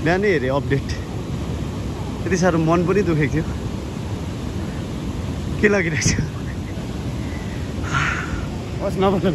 बिहानै हेरेँ अपडेट, यति साह्रो मन पनि दुखेको थियो। के लागिरहेछ? होस् नभन्नु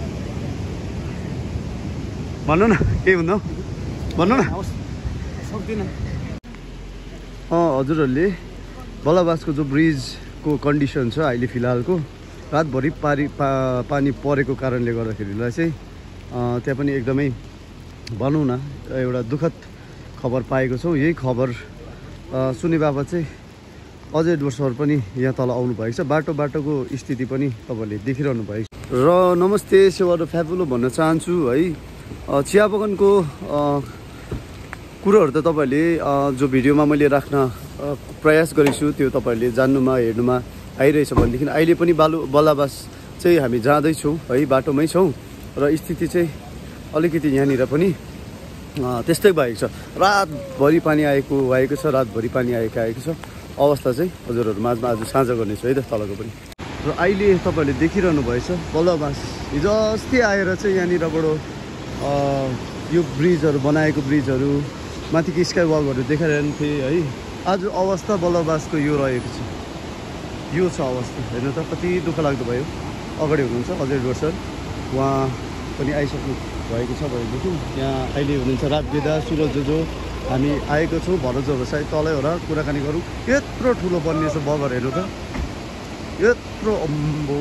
भन्नु न, केही हुन्न भन्नु न। सक्दिनँ। हजुरहरूले बल्लबासको जो ब्रिजको कन्डिसन छ अहिले फिलहालको, रातभरि पानी परेको कारणले गर्दाखेरिलाई चाहिँ त्यहाँ पनि एकदमै भनौँ न एउटा दुःखद खबर पाएको छौँ। यही खबर सुने बापत चाहिँ अजय डुवर्स सर पनि यहाँ तल आउनु भएको छ। बाटोको स्थिति पनि तपाईँहरूले देखिरहनु भएको छ। र नमस्ते सेवारो फ्याबुलो भन्न चाहन्छु है। चिया बगानको कुरोहरू त तपाईँहरूले जो भिडियोमा मैले राख्न प्रयास गरेको छु त्यो तपाईँहरूले जान्नुमा हेर्नुमा आइरहेछ भनेदेखि अहिले पनि बल्लबास चाहिँ हामी जाँदैछौँ है, बाटोमै छौँ र स्थिति चाहिँ अलिकति यहाँनिर पनि त्यस्तै भएको छ। रातभरि पानी आएको छ, रातभरि पानी आएको छ। अवस्था चाहिँ हजुरहरू माझमा आज साझा गर्नेछु है त तलको पनि। र अहिले तपाईँहरूले देखिरहनु भएछ बल्लबास हिजो अस्ति आएर चाहिँ यहाँनिरबाट यो ब्रिजहरू बनाएको ब्रिजहरू माथिको स्काई वकहरू देखाइरहनु थिएँ है। आज अवस्था बल्लबासको यो रहेको छ, यो छ अवस्था। हेर्नु त कति दुःख लाग्दो भयो। अगाडि हुनुहुन्छ अजय डुवर्स सर, उहाँ पनि आइसक्नु भएको छ भनेदेखि यहाँ अहिले हुनुहुन्छ रात बेदा सुरज जो हामी आएको छौँ। भरजहरू सायद तलै होला, कुराकानी गरौँ। यत्रो ठुलो बनिएछ बगर, हेर्नु त यत्रो अम्बो।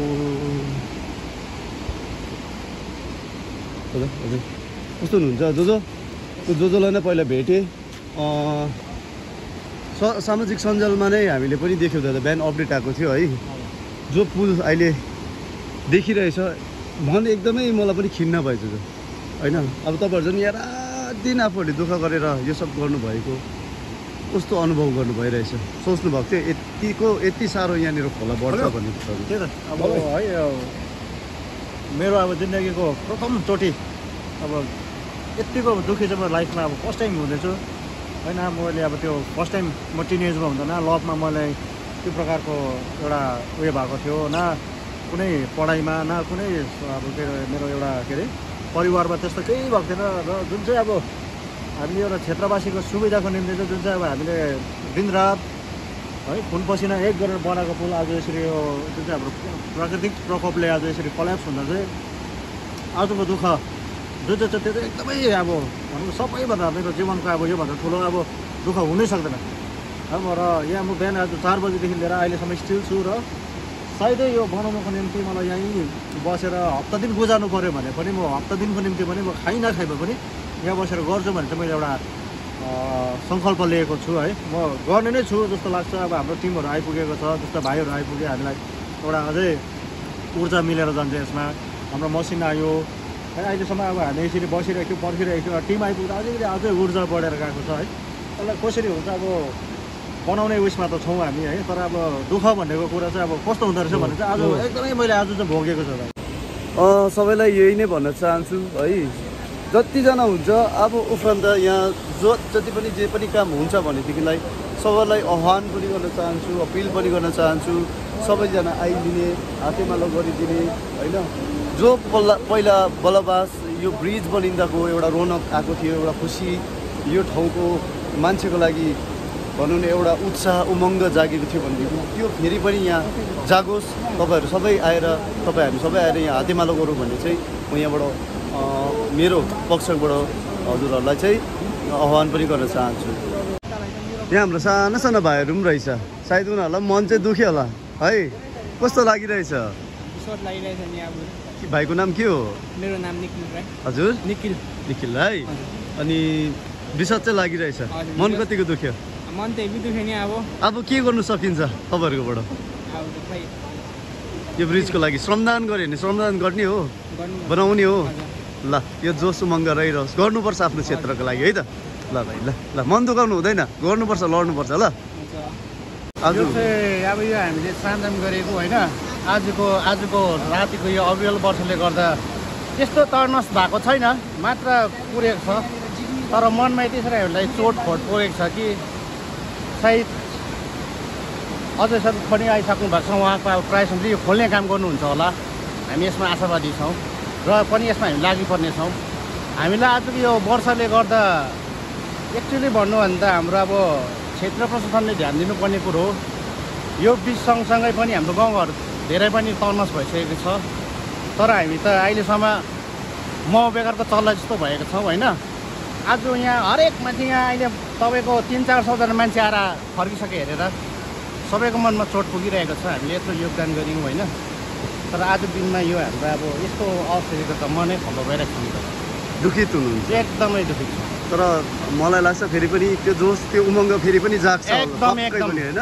हजुर कस्तो हुनुहुन्छ जोजो? त्यो जोजोलाई नै पहिला भेटेँ सामाजिक सञ्जालमा नै हामीले पनि देख्यौँ दादा, बिहान अपडेट आएको थियो है। जो पुल अहिले देखिरहेछ मन एकदमै मलाई पनि खिन्न भएछ जो होइन। अब तपाईँहरू झन् यहाँ रात दिन आफूहरूले दुःख गरेर यो सब गर्नुभएको, कस्तो अनुभव गर्नु भइरहेछ? सोच्नु भएको थियो यति साह्रो यहाँनिर खोला बढ्छ भन्ने? त्यही त अब है, मेरो अब जिन्दगीको प्रथमचोटि अब यतिको दुःखी चाहिँ म लाइफमा अब फर्स्ट टाइम हुँदैछु होइन। मैले अब त्यो फर्स्ट टाइम म टिनेजमा हुँदैन लभमा मलाई त्यो प्रकारको एउटा उयो भएको थियो, न कुनै पढाइमा न कुनै अब के अरे मेरो एउटा के अरे परिवारमा त्यस्तो केही भएको थिएन। र जुन चाहिँ अब हामीले एउटा क्षेत्रवासीको सुविधाको निम्ति चाहिँ जुन चाहिँ अब हामीले दिनरात है खुन पसिना एक गरेर बनाएको पुल आज यसरी यो जुन चाहिँ हाम्रो प्राकृतिक प्रकोपले आज यसरी कल्याप्स हुँदा चाहिँ आजको दुःख जुन चाहिँ त्यो चाहिँ एकदमै अब भनौँ सबैभन्दा मेरो जीवनको अब योभन्दा ठुलो अब दुःख हुनै सक्दैन। अब र यहाँ म बिहान आज 4 बजीदेखि लिएर अहिलेसम्म स्टिल छु र सायदै यो बनाउनको निम्ति मलाई यहीँ बसेर हप्ता दिन गुजार्नु पऱ्यो भने पनि म हप्ता दिनको निम्ति पनि म खाइ नखाइ भए पनि यहाँ बसेर गर्छु भने चाहिँ मैले एउटा सङ्कल्प लिएको छु है। म गर्ने नै छु जस्तो लाग्छ। अब हाम्रो टिमहरू आइपुगेको छ, जस्तो भाइहरू आइपुगे, हामीलाई एउटा अझै ऊर्जा मिलेर जान्छ यसमा। हाम्रो मसिन आयो है, अहिलेसम्म अब हामी यसरी बसिरहेको थियो पर्खिरहेको थियो, टिम आइपुग्दा अझै ऊर्जा बढेर गएको छ है। त्यसलाई कसरी हुन्छ अब बनाउने उयसमा त छौँ हामी है। तर अब दुःख भनेको कुरा चाहिँ अब कस्तो हुँदो रहेछ भने चाहिँ आज एकदमै मैले आज चाहिँ भोगेको छु। सबैलाई यही नै भन्न चाहन्छु है, जतिजना हुन्छ अब उपरान्त यहाँ जति पनि जे पनि काम हुन्छ भनेदेखिलाई सबैलाई आह्वान पनि गर्न चाहन्छु, अपिल पनि गर्न चाहन्छु। सबैजना आइदिने, हातेमालो गरिदिने होइन। जो पहिला बल्लबास यो ब्रिज बनिँदाको एउटा रोनक आएको थियो, एउटा खुसी यो ठाउँको मान्छेको लागि भनौँ न एउटा उत्साह उमङ्ग जागेको थियो भनेदेखि त्यो फेरि पनि यहाँ जागोस्। तपाईँहरू सबै आएर हामी सबै आएर यहाँ हातेमालो गरौँ भन्ने चाहिँ म यहाँबाट मेरो पक्षबाट हजुरहरूलाई चाहिँ आह्वान पनि गर्न चाहन्छु। यहाँ हाम्रो साना साना भाइहरू पनि रहेछ, सायद उनीहरूलाई मन चाहिँ दुख्यो होला है। कस्तो लागिरहेछ? भाइको नाम के हो? मेरो नाम निखिल राई। हजुर निखिल है। अनि विषद चाहिँ लागिरहेछ, मन कतिको दुख्यो? मन त हेभी दुख्यो नि। अब के गर्नु सकिन्छ तपाईँहरूकोबाट? यो ब्रिजको लागि श्रमदान गऱ्यो भने श्रमदान गर्ने हो, बनाउने हो। ल यो जोस उमङ्ग रहिरहोस्, गर्नुपर्छ आफ्नो क्षेत्रको लागि है त। ल भाइ ल मन दुखाउनु हुँदैन, गर्नुपर्छ, लड्नुपर्छ ल। यो चाहिँ अब यो हामीले श्रमदान गरेको होइन, आजको रातिको यो अविरल वर्षाले गर्दा त्यस्तो तर्नस भएको छैन, मात्र पुरेको छ। तर मनमा त्यसरी हामीलाई चोटफोट पुगेको छ कि सायद अझै सर पनि आइसक्नु भएको छ, उहाँको अब प्रायः यो खोल्ने काम गर्नुहुन्छ होला, हामी यसमा आशावादी छौँ र पनि यसमा हामी लागिपर्ने छौँ। हामीलाई आजको यो वर्षाले गर्दा एक्चुअली भन्नु भने त हाम्रो अब क्षेत्र प्रशासनले ध्यान दिनुपर्ने कुरो हो। यो बिच सँगसँगै पनि हाम्रो गाउँघर धेरै पनि तर्नस भइसकेको छ। तर हामी त अहिलेसम्म म बेकारको चल्ला जस्तो भएको छौँ होइन। आज यहाँ हरेक मान्छे यहाँ अहिले तपाईँको 300-400 जना मान्छे आएर फर्किसके हेरेर सबैको मनमा चोट पुगिरहेको छ। हामीले यत्रो योगदान गऱ्यौँ होइन। तर आज दिनमा यो हाम्रो अब यस्तो अवस्था देखेर त मनै खल्लो भइरहेको छ। दुखित हुनुहुन्छ? एकदमै दुखित छ। तर मलाई लाग्छ फेरि पनि त्यो जोस त्यो उमङ्ग फेरि पनि जाग्छ एकदम होइन।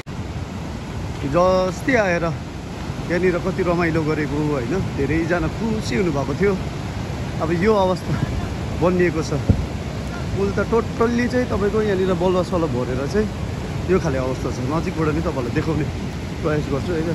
जस्तै आएर यहाँनिर कति रमाइलो गरेको होइन, धेरैजना खुसी हुनुभएको थियो। अब यो अवस्था बनिएको छ। पुल त टोटल्ली चाहिँ तपाईँको यहाँनिर बलुवासलुवा भरेर चाहिँ यो खाले अवस्था छ। नजिकबाट नि तपाईँलाई देखाउने प्रयास गर्छु होइन।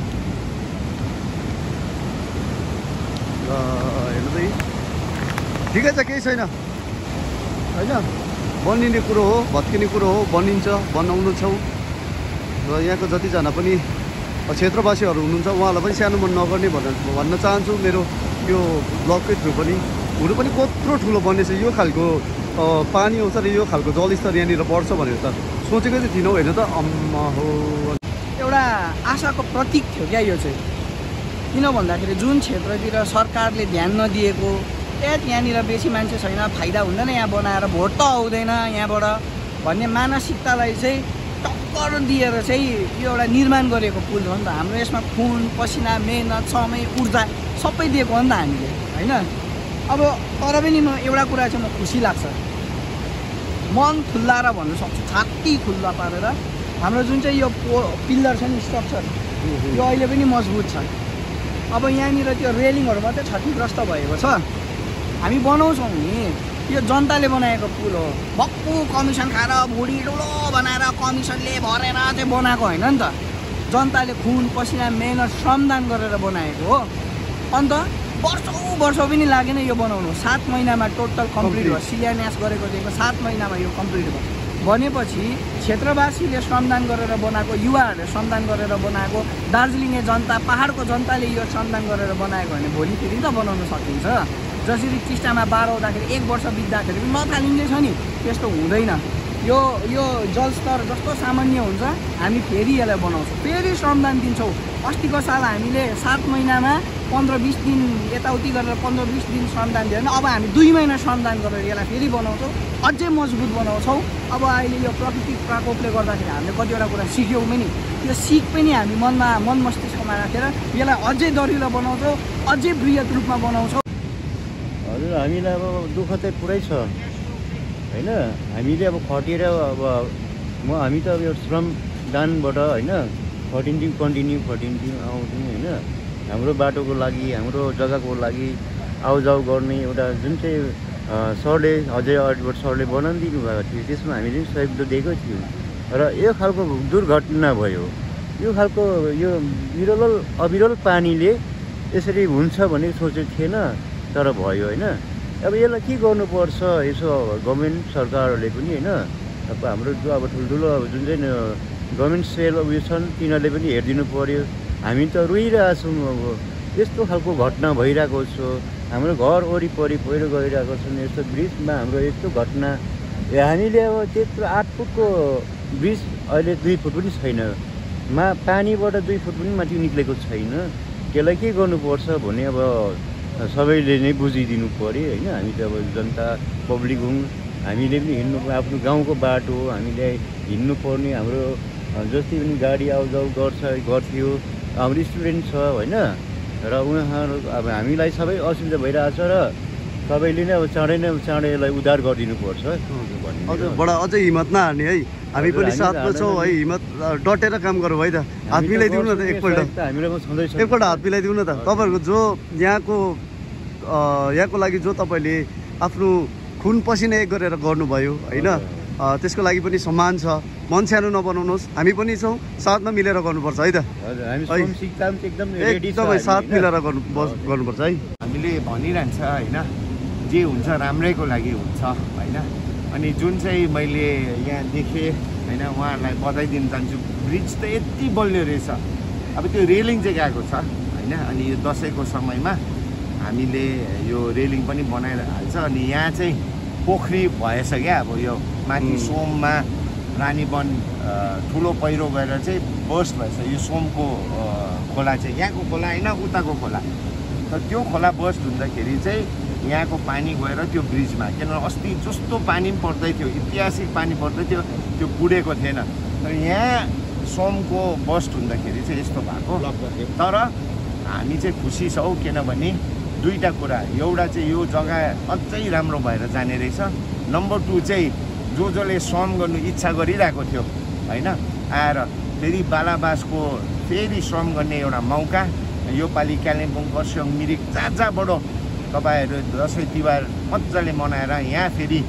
हेर्नु त ठिकै छ, केही छैन होइन। बनिने कुरो हो, भत्किने कुरो हो, बनिन्छ, बनाउनु छौँ। र यहाँको जतिजना पनि क्षेत्रवासीहरू हुनुहुन्छ उहाँलाई पनि सानो मन नगर्ने भन्न चाहन्छु। मेरो यो ब्लगकै थ्रु पनि हुनु पनि कत्रो ठुलो बनेछ। यो खालको पानी आउँछ र यो खालको जलस्तर यहाँनिर बढ्छ भनेर त सोचेकै चाहिँ थिइनँ होइन त। अम्मा हो, एउटा आशाको प्रतीक थियो क्या यो चाहिँ। किन भन्दाखेरि जुन क्षेत्रतिर सरकारले ध्यान नदिएको, यहाँनिर बेसी मान्छे छैन, फाइदा हुँदैन यहाँ बनाएर, भोट त आउँदैन यहाँबाट भन्ने मानसिकतालाई चाहिँ टक्कर दिएर चाहिँ यो एउटा निर्माण गरेको पुल हो नि त। हाम्रो यसमा खुन पसिना मेहनत समय ऊर्जा सबै दिएको हो नि त हामीले होइन। अब तर पनि म एउटा कुरा चाहिँ म खुसी लाग्छ, मन खुल्लाएर भन्नु सक्छु, छाती खुल्ला पारेर हाम्रो जुन चाहिँ यो पिल्लर छ नि, स्ट्रक्चर, यो अहिले पनि मजबुत छ। अब यहाँनिर त्यो रेलिङहरू मात्रै क्षतिग्रस्त भएको छ। हामी बनाउँछौँ नि, यो जनताले बनाएको पुल हो। भक्कु कमिसन खाएर भुडी ठुलो बनाएर कमिसनले भरेर चाहिँ बनाएको होइन नि त। जनताले खुन पसिना मेहनत श्रमदान गरेर बनाएको हो। अन्त वर्षौँ पनि लागेन यो बनाउनु। 7 महिनामा टोटल कम्प्लिट भयो। शिलान्यास गरेको दिएको 7 महिनामा यो कम्प्लिट भयो भनेपछि क्षेत्रवासीले श्रमदान गरेर बनाएको, युवाहरूले श्रमदान गरेर बनाएको, दार्जिलिङे जनता पाहाडको जनताले यो श्रमदान गरेर बनाएको भने भोलि फेरि त बनाउन सकिन्छ। जसरी टिस्टामा बाढ आउँदाखेरि 1 वर्ष बित्दाखेरि पनि नथालिँदैछ नि, त्यस्तो हुँदैन। यो जलस्तर जस्तो सामान्य हुन्छ हामी फेरि यसलाई बनाउँछौँ, फेरि श्रमदान दिन्छौँ। अस्तिको साल हामीले 7 महिनामा 15-20 दिन यताउति गरेर 15-20 दिन श्रमदान दियो भने अब हामी 2 महिना श्रमदान गरेर यसलाई फेरि बनाउँछौँ, अझै मजबुत बनाउँछौँ। अब अहिले यो प्राकृतिक प्रकोपले गर्दाखेरि हामीले कतिवटा कुरा सिक्यौँ पनि, त्यो सिक पनि हामी मन मस्तिष्कमा राखेर यसलाई अझै दरिलो बनाउँछौँ, अझै बृहत रूपमा बनाउँछौँ। हजुर, हामीलाई अब दुःख चाहिँ पुरै छ होइन। हामीले अब खटेर अब हामी त अब यो श्रमदानबाट होइन कन्टिन्यू आउँथ्यौँ होइन। हाम्रो बाटोको लागि, हाम्रो जग्गाको लागि आउजाउ गर्ने एउटा जुन चाहिँ सरले, अझै अडवर्ड सरले बनाइदिनु भएको थियो, त्यसमा हामीले सहयोग त दिएकै थियौँ। र यो खालको दुर्घटना भयो। यो खालको यो अविरल पानीले यसरी हुन्छ भन्ने सोचेको थिएन, तर भयो होइन। अब यसलाई के गर्नुपर्छ, यसो गभर्मेन्ट सरकारहरूले पनि होइन, अब हाम्रो जो अब ठुल्ठुलो अब जुन चाहिँ गभर्मेन्ट सेल उयो छन् तिनीहरूले पनि हेरिदिनु पऱ्यो। हामी त रोइरहेछौँ, अब यस्तो खालको घटना भइरहेको छ। हाम्रो घर वरिपरि पहिरो गइरहेको छन्, यस्तो ब्रिजमा हाम्रो यस्तो घटना। हामीले अब त्यत्रो 8 फुटको ब्रिज अहिले 2 फुट पनि छैन, पानीबाट 2 फुट पनि माथि निक्लेको छैन। त्यसलाई के गर्नुपर्छ भने अब सबैले नै बुझिदिनु पऱ्यो होइन। हामी त अब जनता पब्लिक हौँ, हामीले पनि हिँड्नु, आफ्नो गाउँको बाटो हामीले हिँड्नुपर्ने, हाम्रो जति पनि गाडी आउजाउ गर्थ्यो, हाम्रो स्टुडेन्ट छ होइन। र उहाँहरू अब हामीलाई सबै असुविधा भइरहेछ र सबैले नै अब चाँडै यसलाई उद्धार गरिदिनुपर्छ भन्ने। हजुर, बडा अझै हिम्मत नहार्ने है, हामी पनि साथमा छौँ है। हिम्मत डटेर काम गरौँ है त। हात मिलाइदिउँ न त एकपल्ट हात मिलाइदिउँ न त। तपाईँहरूको जो यहाँको लागि जो तपाईँले आफ्नो खुन पसिना एक गरेर गर्नुभयो होइन, त्यसको लागि पनि सम्मान छ। मन सानो नबनाउनुहोस्, हामी पनि छौँ, साथमा मिलेर गर्नुपर्छ है त। एकदमै साथ मिलेर गर्नुपर्छ है। हामीले भनिरहन्छ होइन, जे हुन्छ राम्रैको लागि हुन्छ होइन। अनि जुन चाहिँ मैले यहाँ देखेँ होइन, उहाँहरूलाई बधाई दिन चाहन्छु। ब्रिज त यति बलियो रहेछ। अब त्यो रेलिङ चाहिँ गएको छ होइन। अनि यो दसैँको समयमा हामीले यो रेलिङ पनि बनाइहाल्छ। अनि यहाँ चाहिँ पोखरी भएछ क्या, अब यो माथि सोममा रानीवन ठुलो पहिरो गएर चाहिँ बर्स्ट भएछ यो सोमको खोला चाहिँ यहाँको खोला होइन उताको खोला तर त्यो खोला बर्स्ट हुँदाखेरि चाहिँ यहाँको पानी गएर त्यो ब्रिजमा किनभने अस्ति जस्तो पानी पनि पर्दै थियो ऐतिहासिक पानी पर्दै थियो त्यो बुढेको थिएन तर यहाँ सोमको बर्स्ट हुँदाखेरि चाहिँ यस्तो भएको तर हामी चाहिँ खुसी छौँ किनभने दुईवटा कुरा एउटा चाहिँ यो जग्गा अझै राम्रो भएर जाने रहेछ नम्बर 2 चाहिँ जसले श्रम गर्नु इच्छा गरिरहेको थियो होइन आएर फेरि बालाबासको फेरि श्रम गर्ने एउटा मौका योपालि कालिम्पोङ खरसाङ मिरिक जहाँबाट तपाईँहरू दसैँ तिहार मजाले मनाएर यहाँ फेरि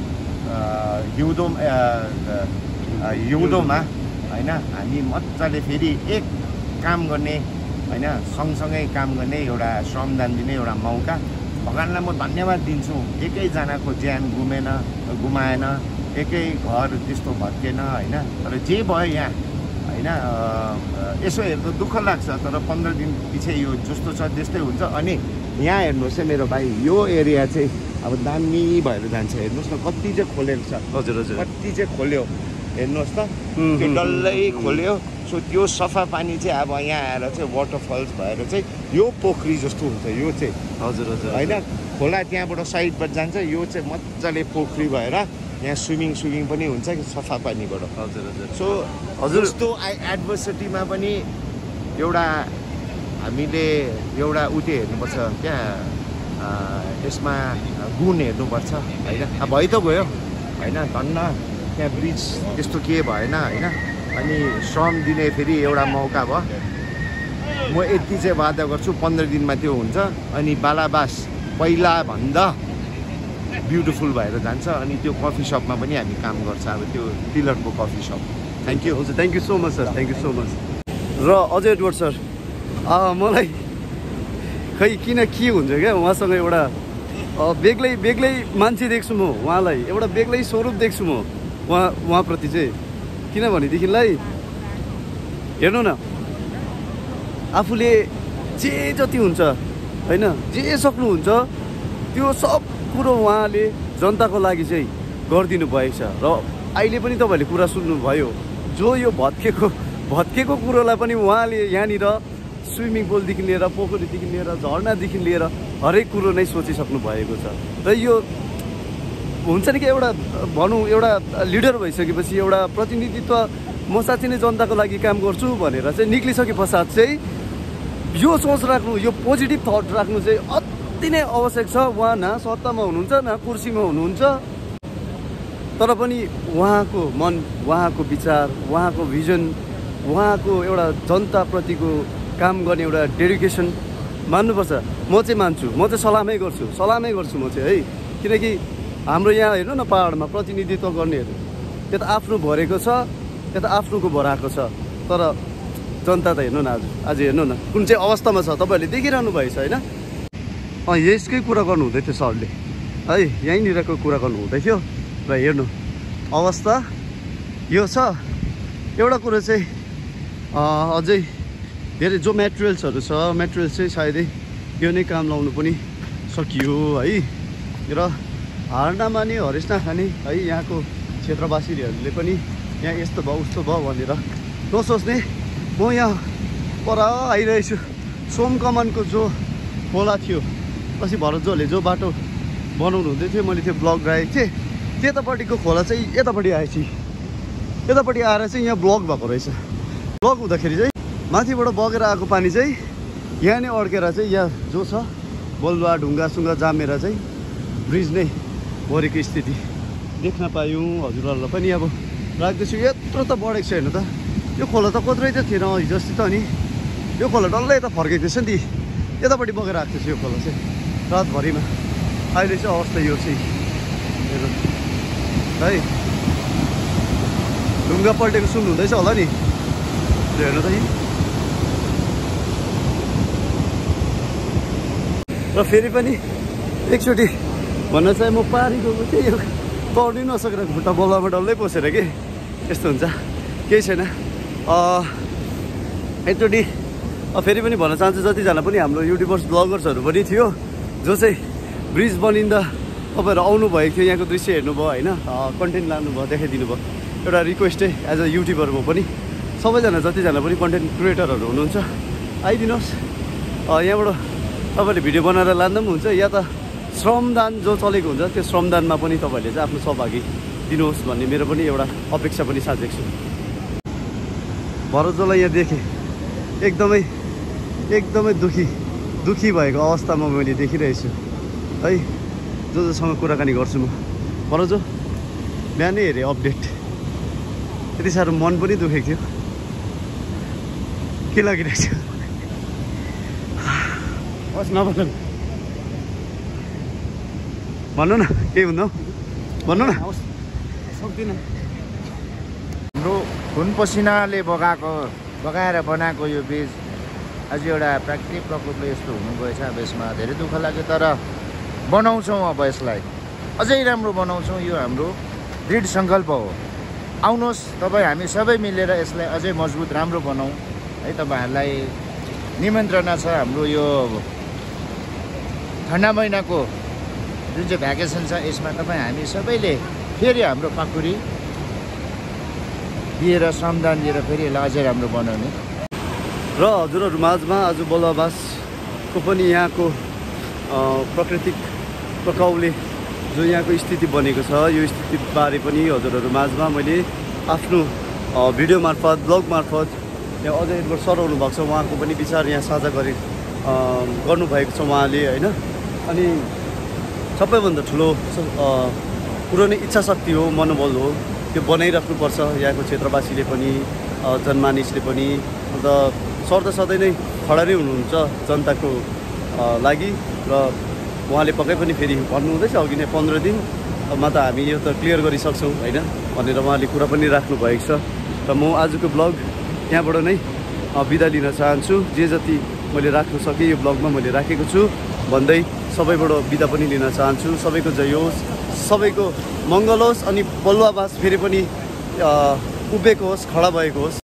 हिउँदोमा होइन हामी मजाले फेरि एक काम गर्ने होइन सँगसँगै काम गर्ने एउटा श्रमदान दिने एउटा मौका भगवान्लाई म धन्यवाद दिन्छु एकैजनाको ज्यान गुमाएन एकै घर त्यस्तो भत्केन होइन तर जे भयो यहाँ होइन यसो हेर्दा दुःख लाग्छ तर 15 दिन पछि यो जस्तो छ त्यस्तै हुन्छ अनि यहाँ हेर्नुहोस् है मेरो भाइ यो एरिया चाहिँ अब दामी भएर जान्छ हेर्नुहोस् न कति चाहिँ खोलेको छ हजुर हजुर कति चाहिँ खोल्यो हेर्नुहोस् त त्यो डल्लै खोल्यो सो त्यो सफा पानी चाहिँ अब यहाँ आएर चाहिँ वाटरफल्स भएर चाहिँ यो पोखरी जस्तो हुन्छ यो चाहिँ हजुर हजुर होइन खोला त्यहाँबाट साइडबाट जान्छ यो चाहिँ मजाले पोखरी भएर यहाँ स्विमिङ पनि हुन्छ कि सफा पानीबाट हजुर हजुर सो हजुर जस्तो एडभर्सिटीमा पनि एउटा हामीले एउटा उते हेर्नुपर्छ क्या यसमा गुण हेर्नुपर्छ होइन भइ त गयो होइन धन्न त्यहाँ ब्रिज त्यस्तो के भएन होइन अनि श्रम दिने फेरि एउटा मौका भयो म यति चाहिँ वादा गर्छु 15 दिनमा त्यो हुन्छ अनि बालाबास पहिला भन्दा ब्युटिफुल भएर जान्छ अनि त्यो कफी सपमा पनि हामी काम गर्छ अब त्यो पिलरको कफी सप थ्याङ्क यू हुन्छ thank you so much sir thank you so much र अजय एडवर्ड सर मलाई खै किन के हुन्छ क्या उहाँसँग एउटा बेग्लै मान्छे देख्छु म उहाँलाई एउटा बेग्लै स्वरूप देख्छु म उहाँप्रति चाहिँ किनभनेदेखिलाई हेर्नु न आफूले जे जति हुन्छ होइन जे सक्नुहुन्छ त्यो सब कुरो उहाँले जनताको लागि चाहिँ गरिदिनु भएको छ र अहिले पनि तपाईँहरूले कुरा सुन्नुभयो जो यो भत्केको कुरोलाई पनि उहाँले यहाँनिर स्विमिङ पुलदेखि लिएर पोखरीदेखि लिएर झरनादेखि लिएर हरेक कुरो नै सोचिसक्नु भएको छ र यो हुन्छ नि कि एउटा भनौँ एउटा लिडर भइसकेपछि एउटा प्रतिनिधित्व म साँच्चै नै जनताको लागि काम गर्छु भनेर चाहिँ निक्लिसके पश्चात चाहिँ यो सोच राख्नु यो पोजिटिभ थट राख्नु चाहिँ अति नै आवश्यक छ उहाँ न सत्तामा हुनुहुन्छ न कुर्सीमा हुनुहुन्छ तर पनि उहाँको मन उहाँको विचार उहाँको भिजन उहाँको एउटा जनताप्रतिको काम गर्ने एउटा डेडिकेसन मान्नुपर्छ म चाहिँ मान्छु म चाहिँ सलामै गर्छु म चाहिँ है किनकि हाम्रो यहाँ हेर्नु न पहाडमा प्रतिनिधित्व गर्नेहरू त्यता आफ्नो भरेको छ त्यता आफ्नोको भराएको छ तर जनता त हेर्नु न आज हेर्नु न कुन चाहिँ अवस्थामा छ तपाईँहरूले देखिरहनु भएछ होइन यसकै कुरा गर्नु हुँदै थियो सरले है यहीँनिरको कुरा गर्नु हुँदै थियो र हेर्नु अवस्था यो छ एउटा कुरो चाहिँ अझै धेरै जो मेटेरियल्सहरू छ मेटेरियल्स चाहिँ सायदै यो नै काम लाउनु पनि सकियो है र हार नमाने हरेस नखाने है यहाँको क्षेत्रवासीहरूले पनि यहाँ यस्तो भयो उस्तो भयो भनेर नसोच्ने म यहाँ पर आइरहेछु सोम कमानको जो खोला थियो पछि भरतजोले जो बाटो बनाउनु हुँदै थियो मैले त्यो ब्लक राखेको थिएँ त्यतापट्टिको खोला चाहिँ यतापट्टि आएछ यतापट्टि आएर चाहिँ यहाँ ब्लक भएको रहेछ ब्लक हुँदाखेरि चाहिँ माथिबाट बगेर आएको पानी चाहिँ यहाँ नै अड्केर चाहिँ यहाँ जो छ बलुवा ढुङ्गासुङ्गा जामेर चाहिँ ब्रिज नै भरेको स्थिति देख्न पायौँ हजुरहरूलाई पनि अब राख्दैछु यत्रो त बढेको छ हेर्नु त यो खोला त कत्रै त थिएन हिजो अस्ति त अनि यो खोला डल्लै यता फर्केको थिएछ नि यतापट्टि बगेर आएको थिएछ यो खोला चाहिँ रातभरिमा अहिले चाहिँ अवस्था यो चाहिँ हेर्नु है ढुङ्गा पल्टेको सुन्नुहुँदैछ होला नि हेर्नु त यी र फेरि पनि एकचोटि भन्न चाहिँ म पारी गएको थिएँ यो तर्नै नसकेर खुट्टा बल्लामा डल्लै पसेर के यस्तो हुन्छ केही छैन एकचोटि फेरि पनि भन्न चाहन्छु जतिजना पनि हाम्रो युट्युबर्स ब्लगर्सहरू पनि थियो जो चाहिँ ब्रिज बनिँदा तपाईँहरू आउनुभएको थियो, यहाँको दृश्य हेर्नुभयो होइन, कन्टेन्ट लानुभयो, देखाइदिनु भयो। एउटा रिक्वेस्टै एज अ युट्युबर म पनि, सबैजना जतिजना पनि कन्टेन्ट क्रिएटरहरू हुनुहुन्छ आइदिनुहोस्। यहाँबाट तपाईँले भिडियो बनाएर लाँदा पनि हुन्छ, या त श्रमदान जो चलेको हुन्छ त्यो श्रमदानमा पनि तपाईँहरूले चाहिँ आफ्नो सहभागी दिनुहोस् भन्ने मेरो पनि एउटा अपेक्षा पनि साजेको छु। भरतजोलाई यहाँ देखेँ एकदमै दुखी भएको अवस्थामा मैले देखिरहेछु है। जोसँग कुराकानी गर्छु म, भरतजो बिहानै हेरेँ अपडेट, यति साह्रो मन पनि दुखेको थियो। के लागिरहेछ? हस् नभन्नु, भन्नु न, केही हुन्न भन्नु न। सक्दिनँ। हाम्रो खुन पसिनाले बगाएर बनाएको यो बीज आज एउटा प्राकृतिक प्रकोपले यस्तो हुनुभएछ। अब यसमा धेरै दुःख लाग्यो, तर बनाउँछौँ अब यसलाई अझै राम्रो बनाउँछौँ। यो हाम्रो दृढ सङ्कल्प हो। आउनुहोस् तपाईँ, हामी सबै मिलेर यसलाई अझै मजबुत राम्रो बनाऊँ है। तपाईँहरूलाई निमन्त्रणा छ। हाम्रो यो ठन्डा महिनाको जुन चाहिँ भ्याकेसन छ यसमा तपाईँ हामी सबैले फेरि हाम्रो पाखुरी दिएर श्रमदान दिएर फेरि यसलाई अझै राम्रो बनाउने। र हजुरहरू माझमा आज बलुवाबासको पनि यहाँको प्राकृतिक प्रकोपले जो यहाँको स्थिति बनेको छ यो स्थितिबारे पनि हजुरहरू माझमा मैले आफ्नो भिडियो मार्फत ब्लग मार्फत यहाँ अझै एकबार सर आउनुभएको छ, उहाँको पनि विचार यहाँ साझा गर्नुभएको छ उहाँले होइन। अनि सबैभन्दा ठुलो कुरो नै इच्छा शक्ति हो, मनोबल हो, त्यो बनाइराख्नुपर्छ यहाँको क्षेत्रवासीले पनि जनमानिसले पनि। अन्त सर त सधैँ नै खडा नै हुनुहुन्छ जनताको लागि, र उहाँले पक्कै पनि फेरि भन्नुहुँदैछ अघि नै 15 दिनमा त हामी यो त क्लियर गरिसक्छौँ होइन भनेर उहाँले कुरा पनि राख्नु भएको छ। र म आजको ब्लग यहाँबाट नै बिदा लिन चाहन्छु। जे जति मैले राख्नु सकेँ यो ब्लगमा मैले राखेको छु भन्दै सबैबाट बिदा पनि लिन चाहन्छु। सबैको जय होस्, सबैको मङ्गल होस्, अनि बलुवाबास फेरि पनि उभिएको होस्, खडा भएको होस्।